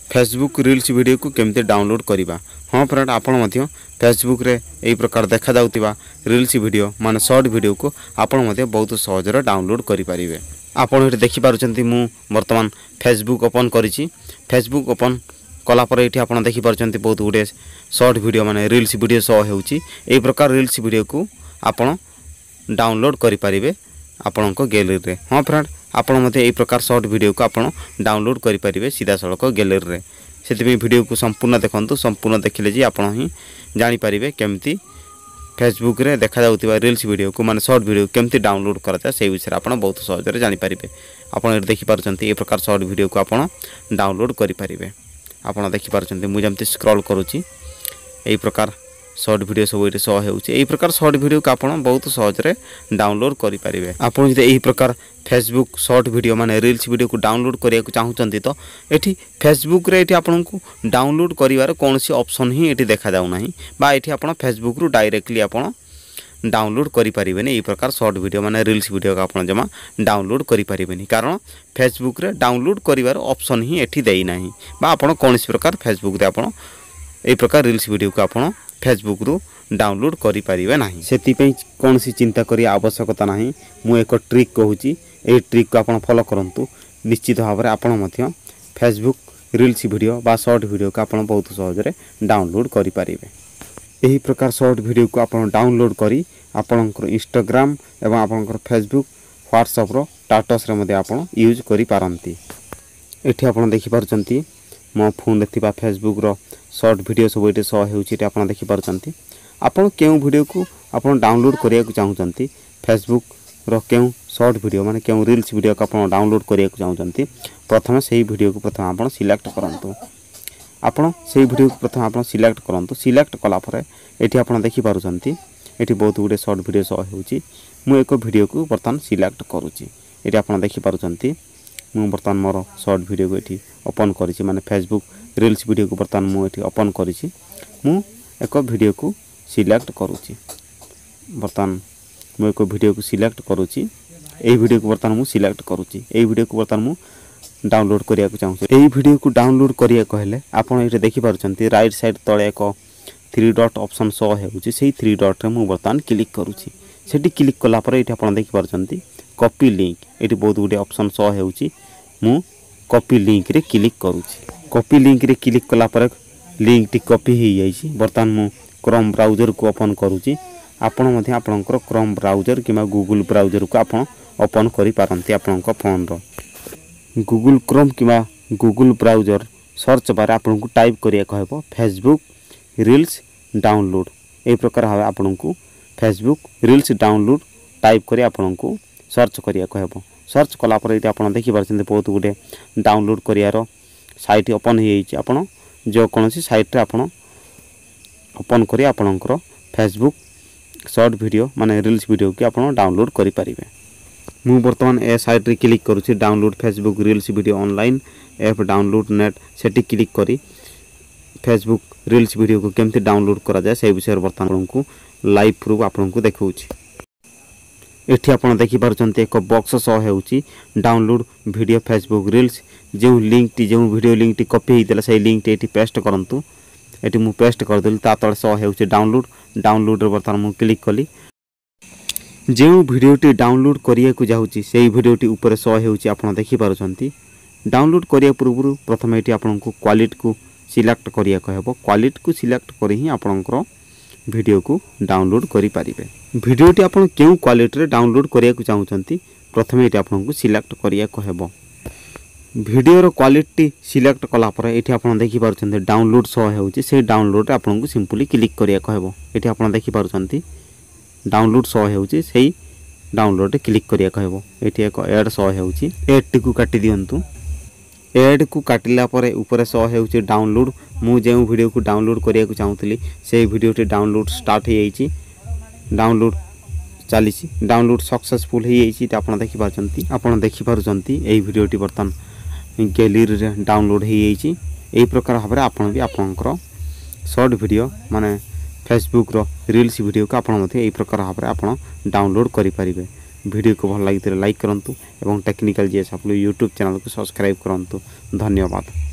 Facebook reels video को केमती download करवा। हाँ फ्रेंड, आपण मध्य फेसबुक रे यही प्रकार देखा जाउतिबा रील्स वीडियो माने शॉर्ट वीडियो को आपण मध्य बहुत सहज रे डाउनलोड करि परिबे। आपण एठी देखि पारुचंती मु वर्तमान फेसबुक ओपन करिछि। फेसबुक ओपन कला पर एठी आपण देखि पारुचंती बहुत गुडे शॉर्ट वीडियो माने रील्स वीडियो शो हेउछि। एही प्रकार रील्स वीडियो को आपण डाउनलोड करि परिबे आपणको गैलरी रे। हाँ फ्रेंड, आपण मते एही प्रकार शॉर्ट वीडियो को आपण डाउनलोड करि परिबे सीधा सड़क गैलरी रे। सेति वीडियो को संपूर्ण देखंतु। संपूर्ण देखिले जी आपण ही जानि परिबे केमती फेसबुक रे देखा जाउतिबा रील्स वीडियो को माने शॉर्ट वीडियो केमती डाउनलोड करता से विषय आपण बहुत सहज रे जानि परिबे। आपण एठी देखि पारुचंती ए प्रकार शॉर्ट वीडियो को आपण डाउनलोड करि परिबे। आपण देखि पारुचंती मु जेमती स्क्रॉल करूची एही प्रकार शॉर्ट वीडियो सब ये शो हेउछि। एही प्रकार शॉर्ट वीडियो को आपण बहुत सहज रे डाउनलोड करि परिबे। आपण जे एही प्रकार फेसबुक शॉर्ट वीडियो माने रील्स वीडियो को डाउनलोड करिया को चाहुचंती तो एठी फेसबुक रे एठी आपण को डाउनलोड करिवार कोनसी ऑप्शन ही एठी देखा जाउ नाही बा एठी आपण फेसबुक रु डायरेक्टली आपण डाउनलोड करि परिबेनी। एही प्रकार शॉर्ट वीडियो माने रील्स वीडियो को आपण जमा डाउनलोड करि परिबेनी, कारण फेसबुक रे डाउनलोड करिवार ऑप्शन ही एठी देई नाही बा आपण कोनसी प्रकार फेसबुक रे आपण एही प्रकार रील्स वीडियो को आपण फेसबुक रु डाउनलोड करि परिबे नाही। सेति पई कोनसी चिंता करी आवश्यकता नाही। मु एक ट्रिक कहूची, ए ट्रिक को आपण फॉलो करंतु। निश्चित भाव में आपण मध्य फेसबुक रील्स वीडियो बा शॉर्ट वीडियो को आपण बहुत सहज रे डाउनलोड करि परिबे। एही प्रकार शॉर्ट वीडियो को आपण डाउनलोड करी आपनकर इंस्टाग्राम एवं आपनकर फेसबुक व्हाट्सएप रो स्टेटस रे मध्ये आपण यूज करि पारंती। एठी आपण देखि पारचंती मो फोन रे थिबा फेसबुक रो शॉर्ट वीडियो सब एटे शो हेउछि। एटा आपण देखि पारचंती। आपण केउ वीडियो को आपण डाउनलोड करिया को चाहुचंती, फेसबुक रो केउ शॉर्ट वीडियो माने केउ रील्स वीडियो को आपण डाउनलोड करिया को चाहुचंती, प्रथम सेही वीडियो को प्रथम आपण सिलेक्ट करंतु। आपण सेही वीडियो को प्रथम आपण सिलेक्ट करंतु। सिलेक्ट कला परे एठी आपण देखि पारुचंती एठी बहुत गुडे शॉर्ट वीडियो शो हेउछि। मु एक वीडियो को वर्तमान सिलेक्ट करूछि। एठी आपण देखि पारुचंती मु वर्तमान मोर शॉर्ट वीडियो को एठी ओपन करिछि, माने फेसबुक रील्स वीडियो को वर्तमान मु एठी ओपन करिछि। मु एक वीडियो को सिलेक्ट करूछि। वर्तमान मु एक वीडियो को सिलेक्ट करूछि। एही वीडियो को वर्तमान मु सिलेक्ट करूछि। एही वीडियो को वर्तमान मु डाउनलोड करिया को चाहूछि। एही वीडियो को डाउनलोड करिया कहले आपण एठी देखि पारुचंती राइट साइड तळे एक 3 डॉट ऑप्शन शो हेउछि। सेही 3 डॉट रे मु वर्तमान क्लिक करूछि। सेठी क्लिक कला पर एठी आपण देखि पारुचंती कॉपी लिंक, एठी बहुत गुडे ऑप्शन शो हेउछि। मु कॉपी लिंक रे क्लिक करूछि। कॉपी लिंक रे क्लिक कला पर लिंक टी कॉपी हे जाइछि। वर्तमान मु क्रोम ब्राउजर को ओपन करूछि। आपण मध्ये आपनकर क्रोम ब्राउजर किमा गूगल ब्राउजर को आपण ओपन करि पारंती। आपनकर फोन रो गूगल क्रोम किमा गूगल ब्राउजर सर्च बार आपन को टाइप करिया कहबो फेसबुक रील्स डाउनलोड। ए प्रकार भाव आपन को फेसबुक रील्स डाउनलोड टाइप करि आपन को सर्च करिया कहबो। सर्च कला पर एटी आपन देखि पारछन बहुत गुडे डाउनलोड करियारो साइट ओपन हे जाइछि। आपन जो कोनसी साइट रे आपन ओपन करी आपनकर फेसबुक शॉर्ट वीडियो माने रील्स वीडियो के आपन डाउनलोड करि परिबे। मु वर्तमान ए साइट रे क्लिक करूछि download Facebook reels video online app download net. सेटी क्लिक करी फेसबुक रील्स वीडियो को केमती डाउनलोड करा जाय से विषय वर्तमान को लाइव प्रूफ आपन को देखौछि। एठी आपन देखि पारुचंती एक बॉक्स शो हेउछि डाउनलोड वीडियो फेसबुक रील्स। जो लिंक टी जो वीडियो लिंक टी कॉपी हेइतला से लिंक टी एठी पेस्ट करंतु। एठी मु पेस्ट कर देली। ता तळे शो हेउछि डाउनलोड। डाउनलोड रे वर्तमान मु क्लिक कली। जो वीडियो टी डाउनलोड करिया को जाउछि सेही वीडियो टी ऊपर शो हेउछि। आपन देखि पारुचंती डाउनलोड करिया पूर्व प्रथम एठी आपन को क्वालिटी को सिलेक्ट करिया कहबो। क्वालिटी को सिलेक्ट करी ही आपनकर वीडियो को डाउनलोड करि परिबे। वीडियो टी आपन केउ क्वालिटी रे डाउनलोड करिया को चाहुचंती प्रथम एठी आपन को सिलेक्ट करिया कहबो। वीडियो रो क्वालिटी सिलेक्ट कला पर एठी आपन देखि पारुचंती डाउनलोड शो हेउछि। से डाउनलोड रे आपन को सिंपली क्लिक करिया कहबो। एठी आपन देखि पारुचंती डाउनलोड शो हेउछि। सेही डाउनलोड रे क्लिक करिया कहबो। एठी एक ऐड शो हेउछि। ऐड टी को काटी दियंतु। ऐड को काटिला पर ऊपर शो हेउछि डाउनलोड। मु जे वीडियो को डाउनलोड करिया को चाहुतली से वीडियो टी डाउनलोड स्टार्ट हे जाइछि। डाउनलोड चलीछि। डाउनलोड सक्सेसफुल हे जाइछि। आपन देखि पारुचंती आपन देखि पारुचंती एही वीडियो टी वर्तमान गैलरी रे डाउनलोड हे जाइछि। एही प्रकार भाबरे आपन भी आपनकर शॉर्ट वीडियो माने फेसबुक रो रील्स वीडियो को आपन मध्ये एही प्रकार भाबरे आपन डाउनलोड करि परिबे। वीडियो को भल लागितले लाइक करंतु एवं टेक्निकल जीएस आप यूट्यूब चैनल को सब्सक्राइब करंतु। धन्यवाद।